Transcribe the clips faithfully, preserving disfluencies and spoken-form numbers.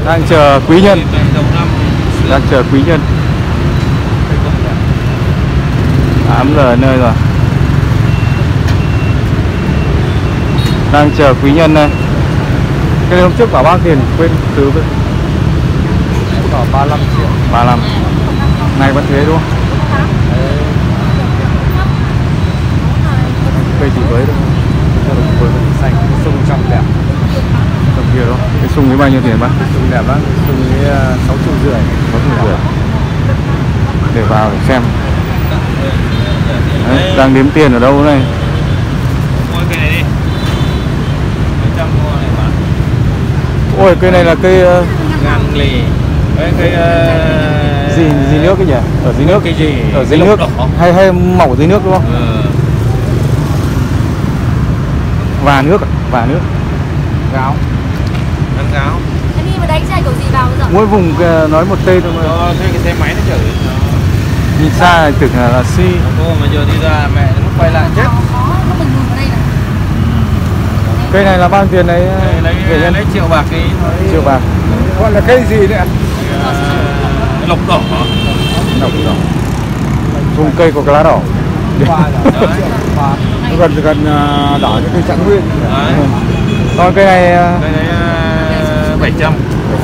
Đang chờ quý nhân. Đang chờ quý nhân. tám giờ nơi rồi. Đang chờ quý nhân này. Cái hôm trước bảo bao tiền quên từ với. Bảo ba mươi lăm triệu. ba mươi lăm. Này vẫn thế đúng không? Cây chỉ với thôi. Với xanh, sung trong đẹp. Trong kia đó. Cái sung ấy bao nhiêu tiền bác? Sung đẹp lắm. Sung ấy sáu triệu rưỡi. sáu triệu rưỡi. Để vào để xem. Đấy, đang đếm tiền ở đâu này? Mua cây này đi. Mấy trăm mua này mà. Ôi cây này là cây uh... ngàn lì. Cái cây uh... gì gì nước cái nhỉ? Ở dưới nước cái gì? Ở dưới nước đỏ. hay hay màu dưới nước đúng không? Ừ. Và nước, và nước. Gáo. Ăn gáo. Em đi vào đấy chạy kiểu gì vào bây giờ? Mỗi vùng nói một tên thôi mà. Cho thuê cái xe máy nó chở. Nhìn xa này tưởng là, là si. Cô mà giờ đi ra mẹ nó quay lại chết. Có, nó bình thường ở đây này. Cây này là bao nhiêu tiền đấy? Lấy, lấy, lấy triệu bạc cái thôi. Triệu bạc. Gọi là cây gì đấy ạ? Uh, lộc đỏ. Lộc đỏ. Vùng cây có cái lá đỏ. Nó gần gần đỏ như cây trạng nguyên. Còn cây này cây này uh, bảy trăm.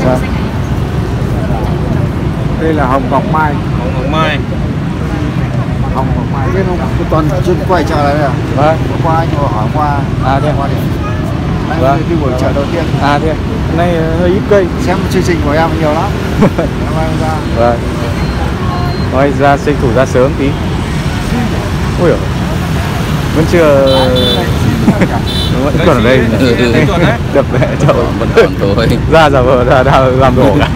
Đây là hồng ngọc mai. Hồng ngọc mai. Hồng ngọc mai biết không? Cái toàn chuyên quay chợ này à? Vâng. Qua anh hỏi qua. À thế. Qua đi. Vâng. Đi buổi chợ đầu tiên. À thế. Hôm nay hơi ít cây. Xem chương trình của em nhiều lắm. Em ra. Vâng. Thôi ra tranh thủ ra sớm tí. Ui giời. Vẫn chưa. Vẫn còn ở đây. Đập mẹ chậu. Vẫn còn thôi. Ra giờ vợ ra, ra làm đổ cái.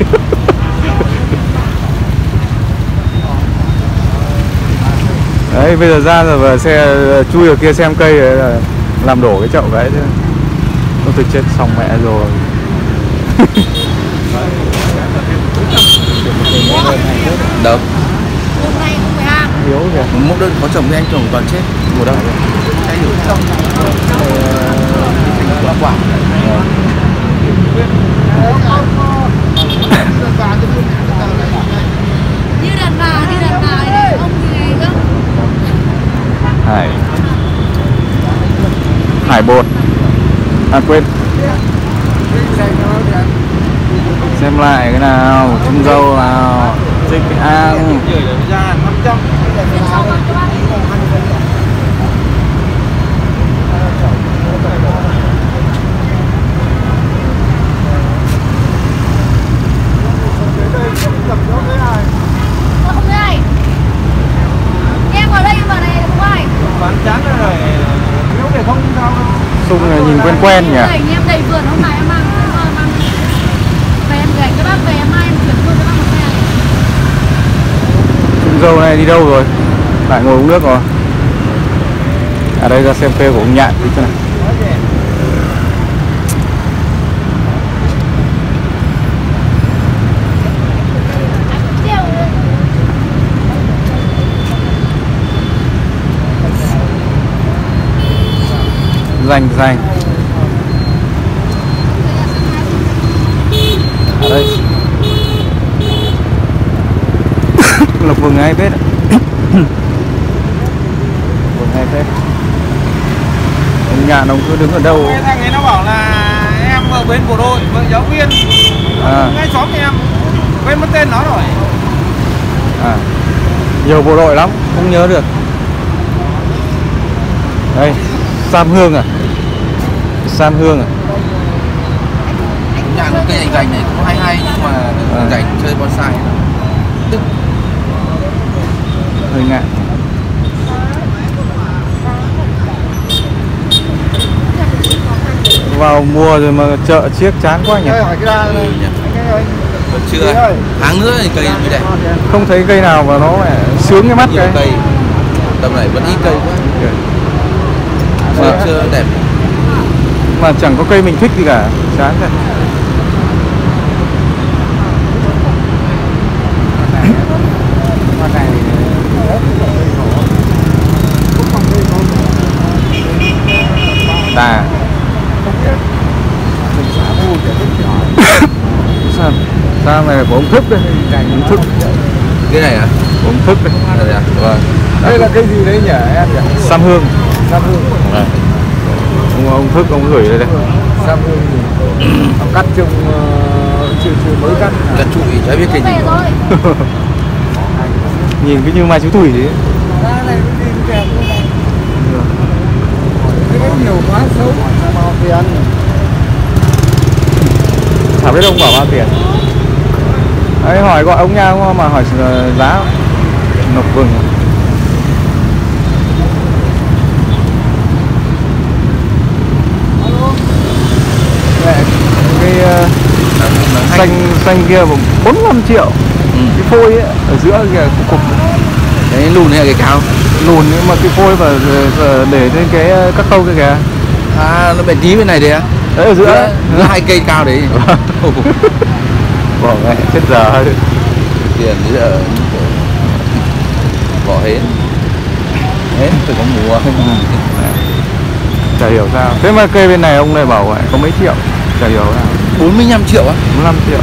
Đấy bây giờ ra rồi và xe chui ở kia xem cây là làm đổ cái chậu cái chứ. Nó tôi chết xong mẹ rồi. Đâu? Hôm nay không phải hàng. Yếu kìa. Múc đơn có chồng với anh chồng toàn chết. Mùa đâu? Cái hiểu trong quả quả. Như đàn bà, như đàn bà này, ông gì cơ? Hải Hải bột. À quên. Xem lại cái nào, trứng dâu nào, chích ăn. Không thấy ai. Em vào đây em vào này không ai. Bán chán rồi. Nếu để không sao. Sung này nhìn quen quen nhỉ. Em đầy vườn hôm nay em mang mang về em gửi các bác về em mai em chuyển luôn cho bác một xe. Trứng dâu này đi đâu rồi? Lại ngồi uống nước rồi. À đây ra xem phê của ông Nhạn đi cho này. Dành dành. Ở đây Lộc Vừng hai phết. Vừng hai phết. Ông Nhạn ông cứ đứng ở đâu? Cái thằng ấy nó bảo là em ở bên bộ đội, vợ giáo viên. À. Ngay xóm em quên mất tên nó rồi. À, nhiều bộ đội lắm, không nhớ được. Đây, Sam Hương à? Sam Hương à? Nhà cây ảnh gành này cũng hay hay nhưng mà à. Gành chơi bonsai tức hơi ngại. Vào mùa rồi mà chợ chiếc chán quá nhỉ? Còn chưa tháng nữa thì cây mới đẹp. Không thấy cây nào mà nó lại sướng cái mắt cái. Cây tầm này vẫn ít cây quá. Chưa, chưa đẹp. Mà chẳng có cây mình thích gì cả, chán thật. Đà sao sao này là của ông Thức đấy, ông Thức. Cái này à? Ông Thức đấy. Đây à? Vâng. Đây là cái gì đấy nhỉ em nhỉ? Sam hương. Sam hương. À. Ông, ông Thức ông gửi đây đây. Sam hương gì? Ông cắt trong uh, chưa chưa mới cắt. Cắt trụi chả biết cái gì. Nhìn cứ như mai chú Thủy đấy. Cái nhiều quá xấu. Bao tiền. Chả biết ông bảo bao tiền. Đấy, hỏi gọi ông nha, ông mà hỏi giá nộp vừng. Cái uh, xanh xanh kia bốn mươi lăm triệu. Ừ. Cái phôi ấy, ở giữa kìa cục cục. Cái lùn hay là cái cao? Lùn nhưng mà cái phôi và để trên cái các câu kia kìa. À, nó bẻ tí bên này đấy á? Đấy ở giữa đấy. Hai cây cao đấy. Bỏ mẹ chết giờ. Tiền bây giờ bỏ hết. Hết từ có mùa. Chả hiểu sao. Thế mà cây bên này ông này bảo vậy có mấy triệu. Chả hiểu nào. bốn mươi lăm triệu á? bốn mươi lăm triệu.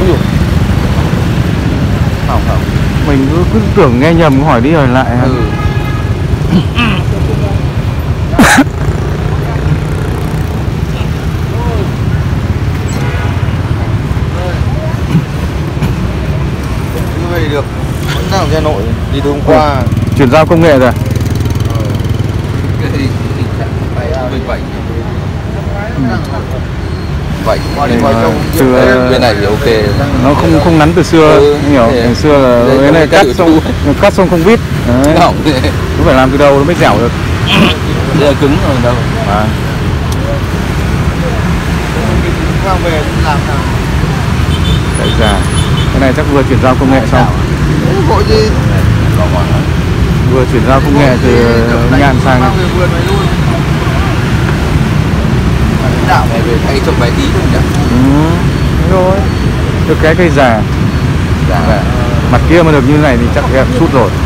Không không. Mình cứ, cứ tưởng nghe nhầm hỏi đi hỏi lại. Ừ. Như vậy được. Vẫn ra Hà Nội đi hôm qua. Chuyển giao công nghệ rồi. Cái gì? Vậy. Vậy từ bên này thì ok, nó không không nắn từ xưa. Ừ, hiểu ngày xưa là cái này cắt xong cắt xong không vít, nó phải làm từ đầu nó mới dẻo được. Đây là cứng rồi đâu à. Mang về làm nào Đấy già. Cái này chắc vừa chuyển giao công nghệ xong. Vội gì? Vừa chuyển giao công nghệ từ ngàn sang này. Đạo này về thay trồng vài tí thôi nhỉ? Ừ, rồi. Được cái cây già. Dạ. Dạ. Mặt kia mà được như này thì chắc em sút rồi.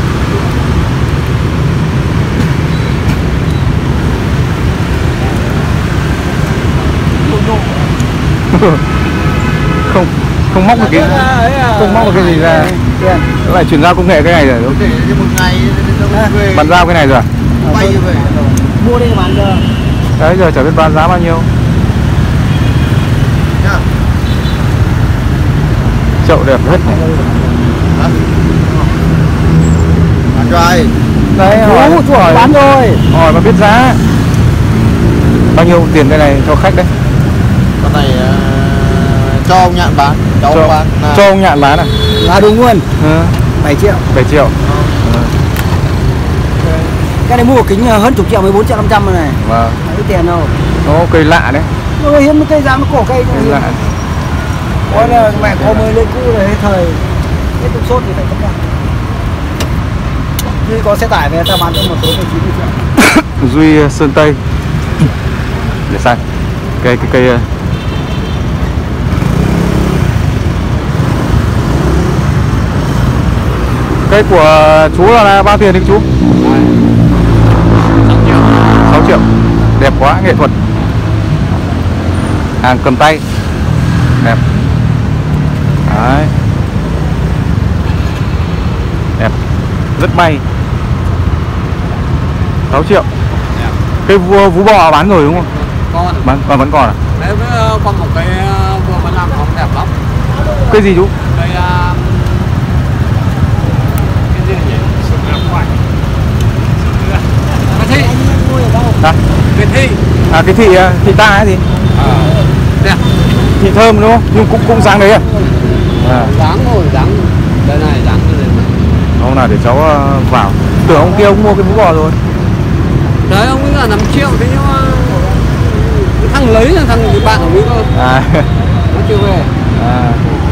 không không móc được cái không móc được cái gì ra. Lại chuyển giao công nghệ cái này rồi. Một ngày bán giao cái này rồi. Bay về. Mua đi bán giờ. Đấy giờ chả biết bán giá bao nhiêu. Chậu đẹp hết này. Bán cho ai? Đấy hỏi, hỏi bán rồi. Hỏi mà biết giá. Bao nhiêu tiền cái này cho khách đấy? Con này uh, cho ông Nhạn bán, cho, cho ông bán. À. Cho ông Nhạn bán à? Là đúng luôn. Ừ. bảy triệu. bảy triệu. Ừ. Cái này mua kính hơn chục triệu, mười bốn triệu năm trăm rồi này. Vâng. Mấy tiền đâu. Nó cây lạ đấy. Nó hiếm cây giá nó cổ cây. Cây lạ. Có là mẹ có mới lấy cũ rồi hết thời. Hết tục sốt thì phải chấp nhận. Duy có xe tải về ta bán cho một số mười chín triệu. Duy Sơn Tây. Để sai. Cây cái cây cây của chú là bao tiền đấy chú? sáu triệu. Đẹp quá, nghệ thuật. Hàng cầm tay. Đẹp. Đấy. Đẹp. Rất bay. sáu triệu. Cái vú, vú bò bán rồi đúng không? Con. Bán, còn vẫn còn à? Đấy còn một cái vừa mới làm không đẹp lắm. Cái gì chú? Đây uh, cái gì nhỉ? Cái thị. À? Cái thị. À cái thị thị ta ấy gì? À. Đẹp. Thị thơm đúng không? Nhưng cũng cũng dáng đấy à? À. Dáng rồi, dáng. Đây này dáng như này. Ông nào để cháu vào. Tưởng ông kia ông mua cái vú bò rồi. Đấy ông ấy là năm triệu thế nhưng mà thằng lấy là thằng người bạn của mình cơ. À. Nó chưa về. À.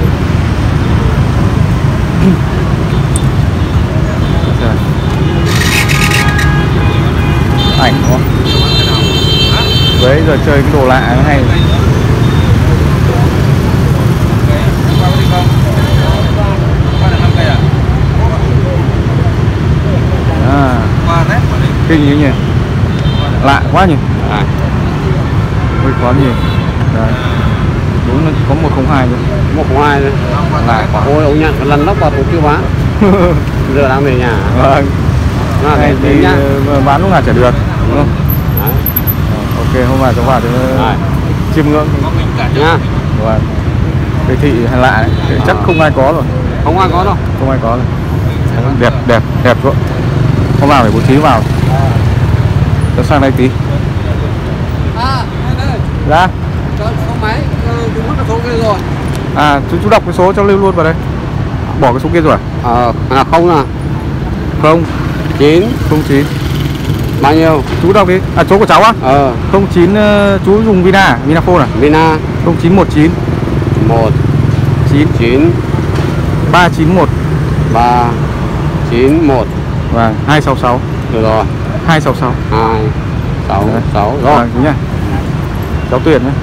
Ảnh đúng không? Đấy giờ chơi cái đồ lạ hay. À. Kinh như nhỉ? Lạ quá nhỉ? À. Ôi có gì? Đấy. Đồ nó có một không hai nữa. một không hai nữa. Lại quả. Ôi ông nhận cái lần lốc vào tôi chưa bán. Giờ đang về nhà. Vâng. À, Này thì nhá. bán lúc nào chả được, đúng không? Đấy. Ok, hôm nào cháu vào cho chiêm ngưỡng Nha. Vâng. Cái thị hay lạ đấy, chắc không ai có rồi. Không ai có đâu. Không ai có rồi. Đẹp đẹp đẹp quá. Hôm nào phải bố trí vào. Cháu sang đây tí. À, đây. Ra. Cho số máy, chú mất cái số kia rồi. À, chú chú đọc cái số cho lưu luôn vào đây. Bỏ cái số kia rồi à? Ờ, à không à. Không. chín. Không chín. Bao nhiêu? Chú đọc đi. À, số của cháu á? Ờ. Không chín, uh, chú dùng Vina, Vinaphone à? Vina. Không chín một chín. Một. Chín. Chín. Ba chín một. Ba. Chín một. Vâng, hai sáu sáu. Được rồi. Hai sáu sáu. Hai. Sáu. Đấy. Sáu. Rồi. Vâng, nhá. Cháu tuyển nhé.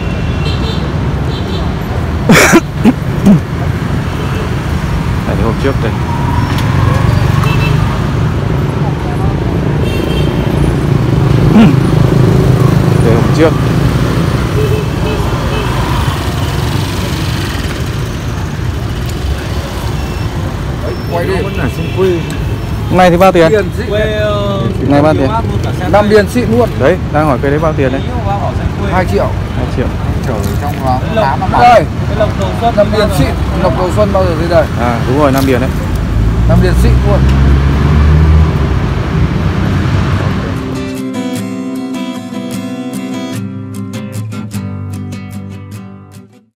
Tại hôm trước đây. Đây hôm trước. Quay đi. Hôm nay thì bao tiền? Ngày bao tiền? Năm điền xịn luôn. Đấy, đang hỏi cái đấy bao tiền đấy? hai triệu. hai triệu. Chở trong đó tám năm đây. Năm điền xịn, lộc đầu xuân bao giờ tới đây? À, đúng rồi, năm điền đấy. Năm điền xịn luôn.